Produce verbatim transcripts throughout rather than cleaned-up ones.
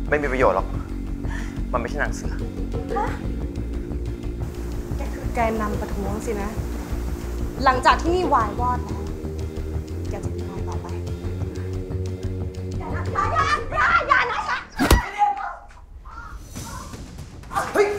ไม่มีประโยชน์หรอกมันไม่ใช่หนังเสือฮะแกคือแกนำประท้วงสินะหลังจากที่นี่วายวอดแล้วแกจะเป็นยังไงต่อไปอย่านะอย่าอย่าอย่าอย่านะเฮ้ย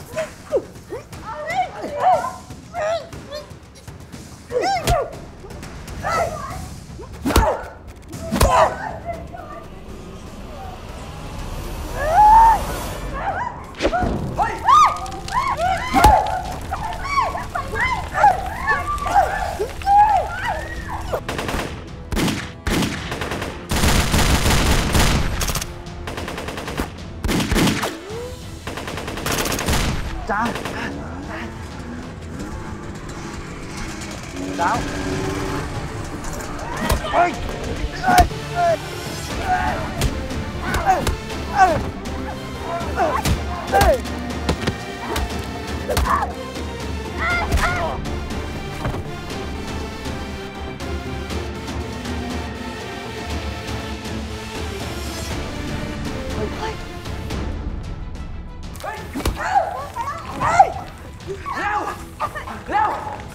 จ้าดาวเฮ้ยเฮ้ยเฮ้ยเฮ้ยเฮ้ยเฮ้ยเร็วเร็ว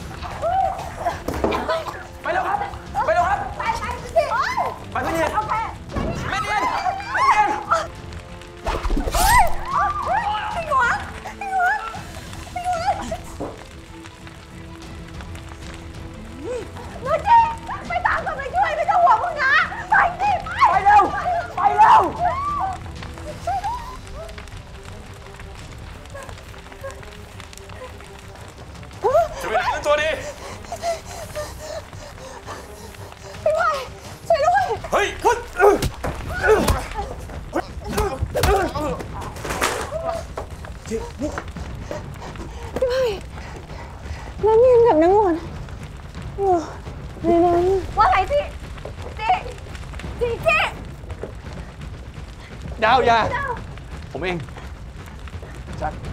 ไปเร็วครับไปเร็วครับไปไปสิไปไม่เนียนไม่เนียนไม่เนียนเฮ้ยพี่หวงพี่หวงพี่หวงนูจีไปตามกันไปช่วยไม่ต้องห่วงมึงนะไปสิไปเร็วไปเร็วจะไปไหนกันตัวดีพี่ไผ่ช่วยด้วยเฮ้ยขึ้นพี่ไผ่น้ำเย็นกับน้ำงอนในนั้นว่าไงจีจีจีจีดาวยาผมเองจัด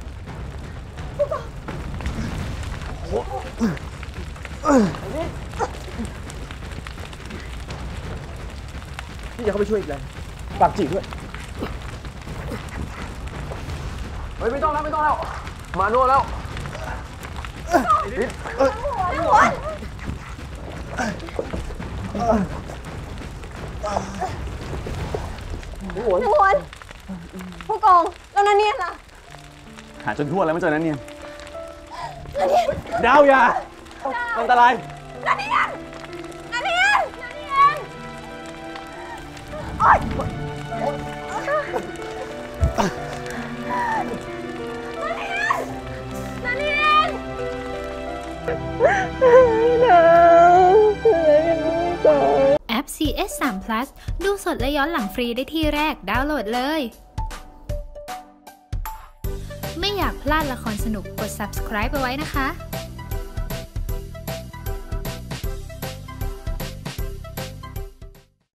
พี่จะเข้าไปช่วยอีกเลยฝากจีบด้วยเฮ้ยไม่ต้องแล้วไม่ต้องแล้วมาโน่แล้วน้ำหวานน้ำหวานน้ำหวานผู้กองแล้วนันเนียนล่ะหาจนทั่วแล้วไม่เจอนันเนียนนันเนียนดาวยาอันตรายนันเนียนนันเนียนนันเนียนโอ๊ยนันเนียนแอป ซี เอส สาม พลัส ดูสดและย้อนหลังฟรีได้ที่แรกดาวน์โหลดเลยไม่อยากพลาดละครสนุกกด ซับสไครบ์ เอาไว้นะคะ